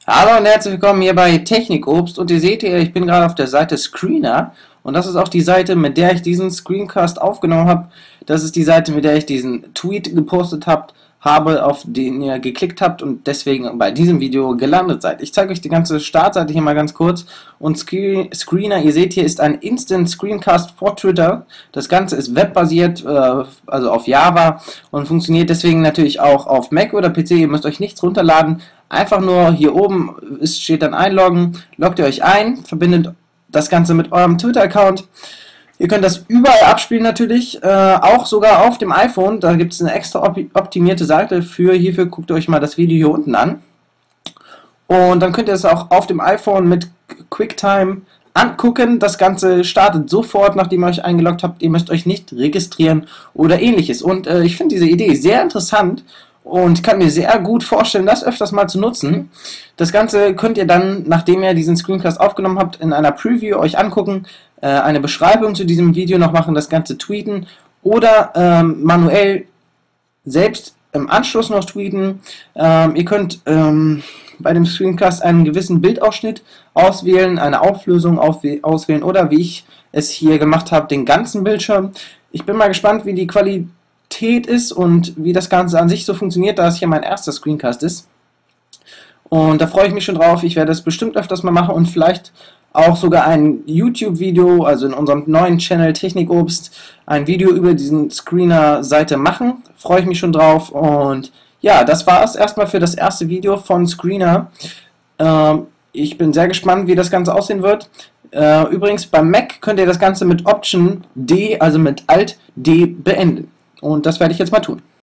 Hallo und herzlich willkommen hier bei Technikobst und ihr seht hier, ich bin gerade auf der Seite Screener und das ist auch die Seite, mit der ich diesen Screencast aufgenommen habe. Das ist die Seite, mit der ich diesen Tweet gepostet habe, auf den ihr geklickt habt und deswegen bei diesem Video gelandet seid. Ich zeige euch die ganze Startseite hier mal ganz kurz und Screener, ihr seht hier, ist ein Instant Screencast for Twitter. Das Ganze ist webbasiert, also auf Java und funktioniert deswegen natürlich auch auf Mac oder PC. Ihr müsst euch nichts runterladen. Einfach nur hier oben steht dann einloggen, loggt ihr euch ein, verbindet das Ganze mit eurem Twitter-Account. Ihr könnt das überall abspielen natürlich, auch sogar auf dem iPhone. Da gibt es eine extra optimierte Seite für. Hierfür guckt ihr euch mal das Video hier unten an. Und dann könnt ihr es auch auf dem iPhone mit QuickTime angucken. Das Ganze startet sofort, nachdem ihr euch eingeloggt habt. Ihr müsst euch nicht registrieren oder ähnliches. Und ich finde diese Idee sehr interessant. Und kann mir sehr gut vorstellen, das öfters mal zu nutzen. Das Ganze könnt ihr dann, nachdem ihr diesen Screencast aufgenommen habt, in einer Preview euch angucken, eine Beschreibung zu diesem Video noch machen, das Ganze tweeten oder manuell selbst im Anschluss noch tweeten. Ihr könnt bei dem Screencast einen gewissen Bildausschnitt auswählen, eine Auflösung auswählen oder wie ich es hier gemacht habe, den ganzen Bildschirm. Ich bin mal gespannt, wie die Qualität ist und wie das Ganze an sich so funktioniert, da es hier mein erster Screencast ist. Und da freue ich mich schon drauf. Ich werde es bestimmt öfters mal machen und vielleicht auch sogar ein YouTube-Video, also in unserem neuen Channel Technikobst, ein Video über diesen Screener-Seite machen. Freue ich mich schon drauf. Und ja, das war es erstmal für das erste Video von Screener. Ich bin sehr gespannt, wie das Ganze aussehen wird. Übrigens, beim Mac könnt ihr das Ganze mit Option D, also mit Alt D beenden. Und das werde ich jetzt mal tun.